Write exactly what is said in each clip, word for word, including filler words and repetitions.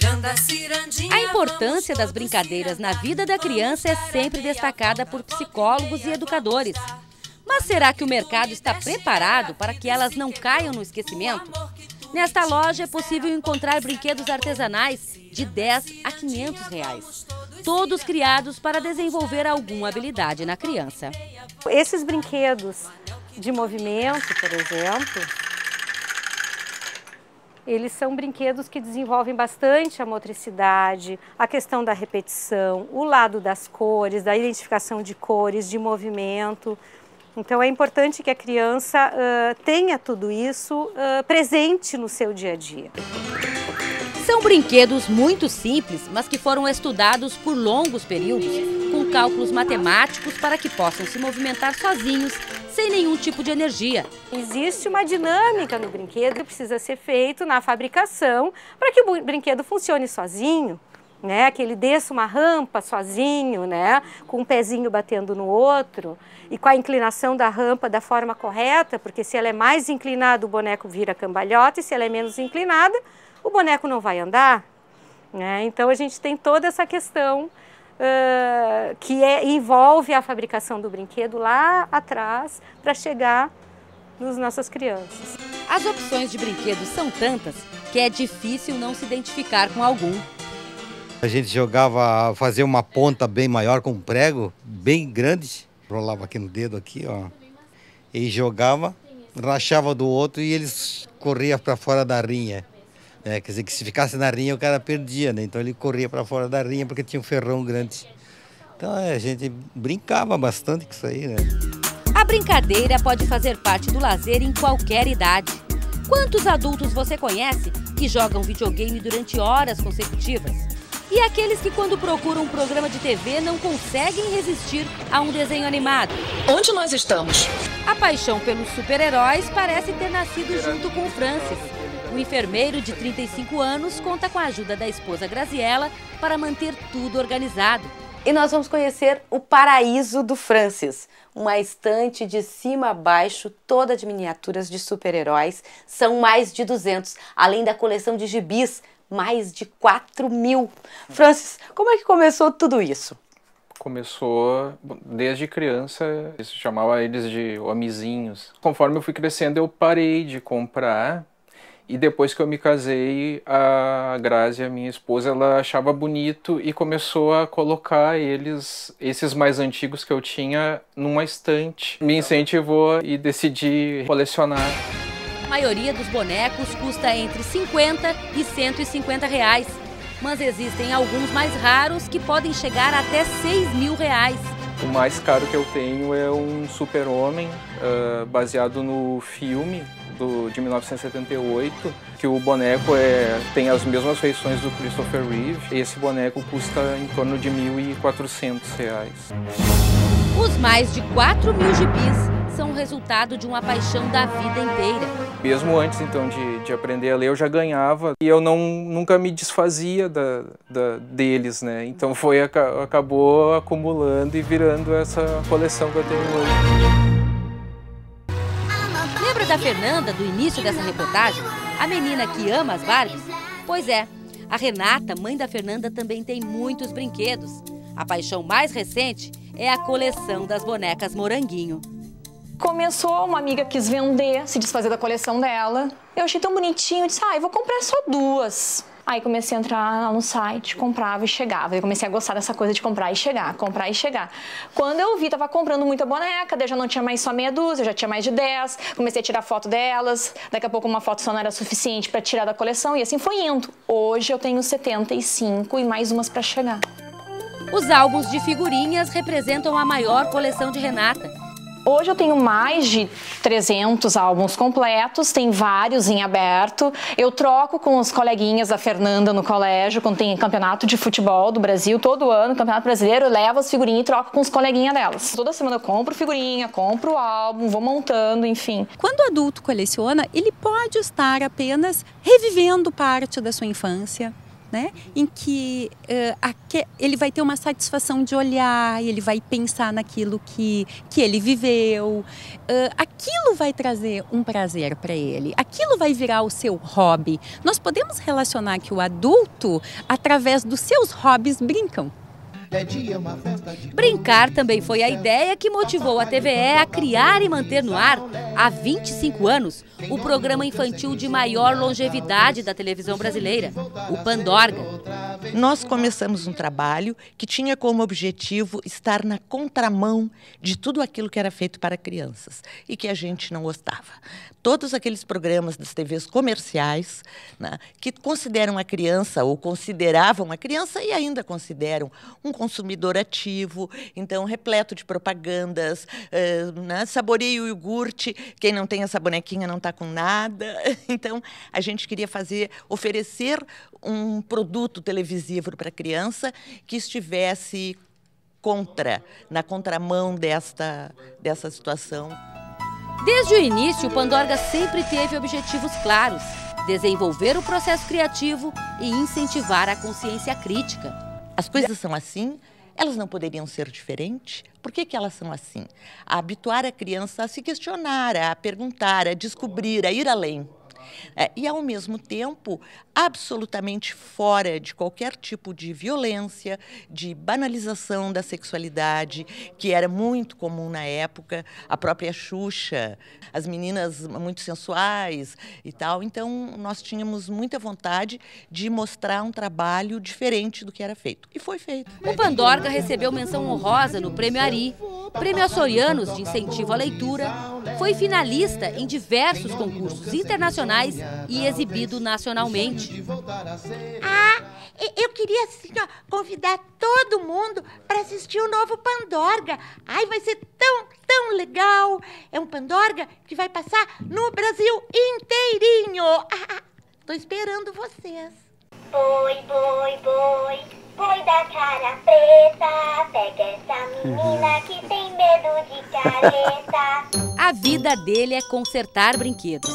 A importância das brincadeiras na vida da criança é sempre destacada por psicólogos e educadores. Mas será que o mercado está preparado para que elas não caiam no esquecimento? Nesta loja é possível encontrar brinquedos artesanais de dez a quinhentos reais. Todos criados para desenvolver alguma habilidade na criança. Esses brinquedos de movimento, por exemplo, eles são brinquedos que desenvolvem bastante a motricidade, a questão da repetição, o lado das cores, da identificação de cores, de movimento. Então é importante que a criança uh, tenha tudo isso uh, presente no seu dia a dia. São brinquedos muito simples, mas que foram estudados por longos períodos, com cálculos matemáticos para que possam se movimentar sozinhos, sem nenhum tipo de energia. Existe uma dinâmica no brinquedo que precisa ser feito na fabricação para que o brinquedo funcione sozinho, né? Que ele desça uma rampa sozinho, né? Com um pezinho batendo no outro e com a inclinação da rampa da forma correta, porque se ela é mais inclinada o boneco vira cambalhota e se ela é menos inclinada o boneco não vai andar, né? Então a gente tem toda essa questão uh, que é, envolve a fabricação do brinquedo lá atrás para chegar nas nossas crianças. As opções de brinquedos são tantas que é difícil não se identificar com algum. A gente jogava, fazia uma ponta bem maior com um prego bem grande, rolava aqui no dedo aqui, ó, e jogava, rachava do outro e eles corriam para fora da rinha. É, quer dizer que se ficasse na rinha o cara perdia, né? Então ele corria para fora da rinha porque tinha um ferrão grande. Então é, a gente brincava bastante com isso aí, né? A brincadeira pode fazer parte do lazer em qualquer idade. Quantos adultos você conhece que jogam videogame durante horas consecutivas? E aqueles que quando procuram um programa de T V não conseguem resistir a um desenho animado? Onde nós estamos? A paixão pelos super-heróis parece ter nascido junto com o Francis. O enfermeiro de trinta e cinco anos conta com a ajuda da esposa Graziella para manter tudo organizado. E nós vamos conhecer o paraíso do Francis, uma estante de cima a baixo, toda de miniaturas de super-heróis. São mais de duzentos, além da coleção de gibis, mais de quatro mil. Francis, como é que começou tudo isso? Começou desde criança, isso chamava eles de homenzinhos. Conforme eu fui crescendo, eu parei de comprar. E depois que eu me casei, a Grazi, a minha esposa, ela achava bonito e começou a colocar eles, esses mais antigos que eu tinha, numa estante. Me incentivou e decidi colecionar. A maioria dos bonecos custa entre cinquenta e cento e cinquenta reais, mas existem alguns mais raros que podem chegar até seis mil reais. O mais caro que eu tenho é um super-homem, uh, baseado no filme do, de mil novecentos e setenta e oito, que o boneco é, tem as mesmas feições do Christopher Reeve. Esse boneco custa em torno de mil e quatrocentos reais. Os mais de quatro mil gibis são o resultado de uma paixão da vida inteira. Mesmo antes então de, de aprender a ler, eu já ganhava e eu não, nunca me desfazia da, da, deles, né? Então foi, acabou acumulando e virando essa coleção que eu tenho hoje. Lembra da Fernanda do início dessa reportagem? A menina que ama as Barbies? Pois é, a Renata, mãe da Fernanda, também tem muitos brinquedos. A paixão mais recente é a coleção das bonecas Moranguinho. Começou, uma amiga quis vender, se desfazer da coleção dela. Eu achei tão bonitinho, eu disse, ah, eu vou comprar só duas. Aí comecei a entrar lá no site, comprava e chegava. Eu comecei a gostar dessa coisa de comprar e chegar, comprar e chegar. Quando eu vi, tava comprando muita boneca, daí já não tinha mais só meia dúzia, já tinha mais de dez. Comecei a tirar foto delas, daqui a pouco uma foto só não era suficiente para tirar da coleção e assim foi indo. Hoje eu tenho setenta e cinco e mais umas para chegar. Os álbuns de figurinhas representam a maior coleção de Renata. Hoje eu tenho mais de trezentos álbuns completos, tem vários em aberto. Eu troco com os coleguinhas da Fernanda no colégio, quando tem campeonato de futebol do Brasil, todo ano, campeonato brasileiro, eu levo as figurinhas e troco com os coleguinhas delas. Toda semana eu compro figurinha, compro álbum, vou montando, enfim. Quando o adulto coleciona, ele pode estar apenas revivendo parte da sua infância, né? Em que uh, aque, ele vai ter uma satisfação de olhar, ele vai pensar naquilo que, que ele viveu, uh, aquilo vai trazer um prazer para ele, aquilo vai virar o seu hobby. Nós podemos relacionar que o adulto, através dos seus hobbies, brincam. Brincar também foi a ideia que motivou a T V E a criar e manter no ar, há vinte e cinco anos, o programa infantil de maior longevidade da televisão brasileira, o Pandorga. Nós começamos um trabalho que tinha como objetivo estar na contramão de tudo aquilo que era feito para crianças e que a gente não gostava. Todos aqueles programas das T Vs comerciais, né, que consideram a criança ou consideravam a criança e ainda consideram um consumidor ativo, então repleto de propagandas, uh, né, saboreie o iogurte, quem não tem essa bonequinha não está com nada. Então, a gente queria fazer, oferecer um produto televisivo para a criança que estivesse contra, na contramão desta, dessa situação. Desde o início, o Pandorga sempre teve objetivos claros: desenvolver o processo criativo e incentivar a consciência crítica. As coisas são assim, elas não poderiam ser diferentes. Por que que elas são assim? A habituar a criança a se questionar, a perguntar, a descobrir, a ir além. É, e, ao mesmo tempo, absolutamente fora de qualquer tipo de violência, de banalização da sexualidade, que era muito comum na época, a própria Xuxa, as meninas muito sensuais e tal. Então, nós tínhamos muita vontade de mostrar um trabalho diferente do que era feito. E foi feito. O Pandorga recebeu menção honrosa no Prêmio Ari, Prêmio Açorianos de Incentivo à Leitura, foi finalista em diversos concursos internacionais e exibido nacionalmente. Ah, eu queria assim, ó, convidar todo mundo para assistir o novo Pandorga. Ai, vai ser tão, tão legal. É um Pandorga que vai passar no Brasil inteirinho. Ah, tô esperando vocês. Boi, boi, boi, boi da cara preta, pega essa menina que tem medo de careta. A vida dele é consertar brinquedos.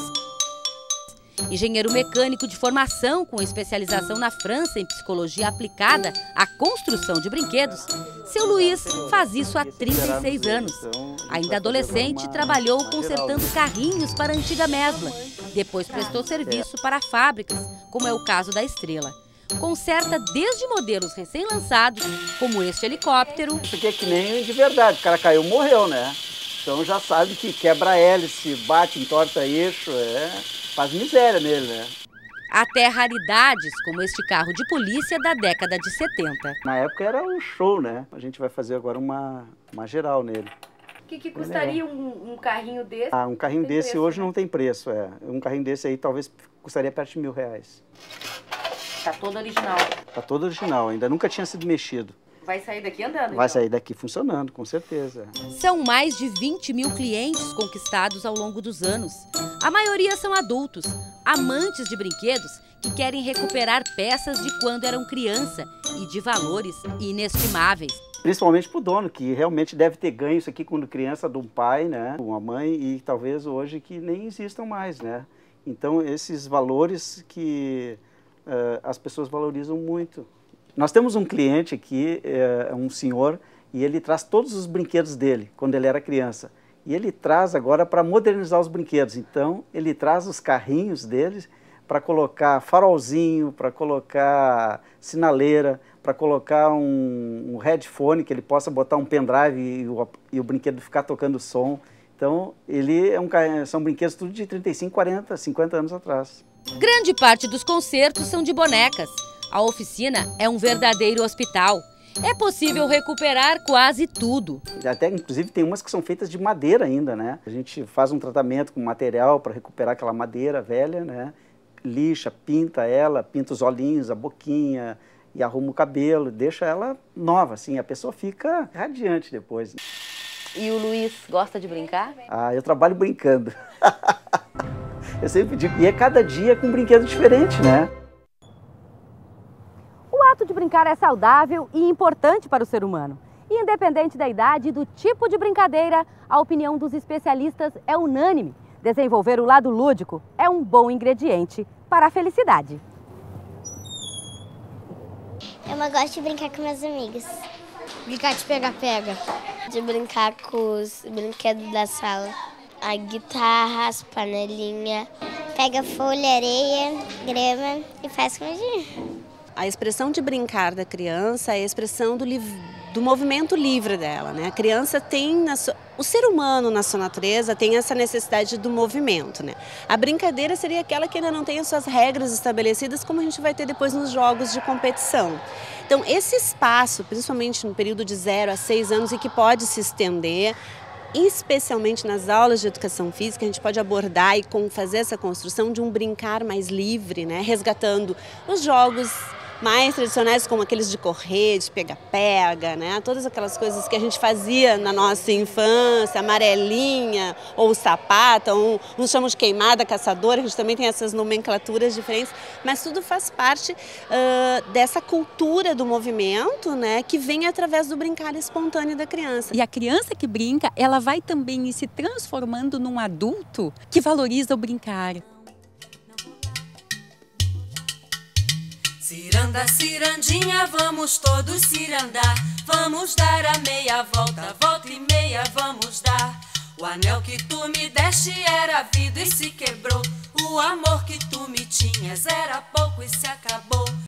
Engenheiro mecânico de formação com especialização na França em psicologia aplicada à construção de brinquedos, seu Luiz faz isso há trinta e seis anos. Ainda adolescente, trabalhou consertando carrinhos para a antiga Mesbla. Depois prestou serviço para fábricas, como é o caso da Estrela. Conserta desde modelos recém-lançados, como este helicóptero. Isso aqui é que nem de verdade, o cara caiu, morreu, né? Então já sabe que quebra hélice, bate, entorta eixo, é... faz miséria nele, né? Até raridades, como este carro de polícia da década de setenta. Na época era um show, né? A gente vai fazer agora uma, uma geral nele. O que, que custaria um, um carrinho desse? Ah, um carrinho tem desse preço, hoje né? não tem preço, é. Um carrinho desse aí talvez custaria perto de mil reais. Tá todo original. Tá todo original, ainda nunca tinha sido mexido. Vai sair daqui andando, Vai então? sair daqui funcionando, com certeza. São mais de vinte mil clientes conquistados ao longo dos anos. A maioria são adultos, amantes de brinquedos que querem recuperar peças de quando eram criança e de valores inestimáveis. Principalmente pro dono, que realmente deve ter ganho isso aqui quando criança de um pai, né? Uma mãe, e talvez hoje que nem existam mais, né? Então, esses valores que uh, as pessoas valorizam muito. Nós temos um cliente aqui, é um senhor, e ele traz todos os brinquedos dele, quando ele era criança. E ele traz agora para modernizar os brinquedos. Então, ele traz os carrinhos deles para colocar farolzinho, para colocar sinaleira, para colocar um, um headphone, que ele possa botar um pendrive e o, e o brinquedo ficar tocando som. Então, ele é um, são brinquedos tudo de trinta e cinco, quarenta, cinquenta anos atrás. Grande parte dos concertos são de bonecas. A oficina é um verdadeiro hospital. É possível recuperar quase tudo. Até, inclusive, tem umas que são feitas de madeira ainda, né? A gente faz um tratamento com material para recuperar aquela madeira velha, né? Lixa, pinta ela, pinta os olhinhos, a boquinha e arruma o cabelo, deixa ela nova, assim. A pessoa fica radiante depois. E o Luiz gosta de brincar? Ah, eu trabalho brincando. Eu sempre digo, e é cada dia com um brinquedo diferente, né? O ato de brincar é saudável e importante para o ser humano. E independente da idade e do tipo de brincadeira, a opinião dos especialistas é unânime. Desenvolver o lado lúdico é um bom ingrediente para a felicidade. Eu gosto de brincar com meus amigos. Brincar de pega-pega. De brincar com os brinquedos da sala. A guitarra, as panelinhas. Pega folha, areia, grama e faz comidinha. A expressão de brincar da criança é a expressão do, do movimento livre dela, né? A criança tem, na sua, o ser humano na sua natureza tem essa necessidade do movimento, né? A brincadeira seria aquela que ainda não tem as suas regras estabelecidas, como a gente vai ter depois nos jogos de competição. Então, esse espaço, principalmente no período de zero a seis anos e que pode se estender, especialmente nas aulas de educação física, a gente pode abordar e fazer essa construção de um brincar mais livre, né? Resgatando os jogos mais tradicionais, como aqueles de correr, de pega-pega, né? Todas aquelas coisas que a gente fazia na nossa infância, amarelinha, ou sapata, ou uns chamam de queimada, caçadora, a gente também tem essas nomenclaturas diferentes, mas tudo faz parte uh, dessa cultura do movimento, né? Que vem através do brincar espontâneo da criança. E a criança que brinca, ela vai também ir se transformando num adulto que valoriza o brincar. Ciranda, cirandinha, vamos todos cirandar. Vamos dar a meia volta, volta e meia vamos dar. O anel que tu me deste era vida e se quebrou. O amor que tu me tinhas era pouco e se acabou.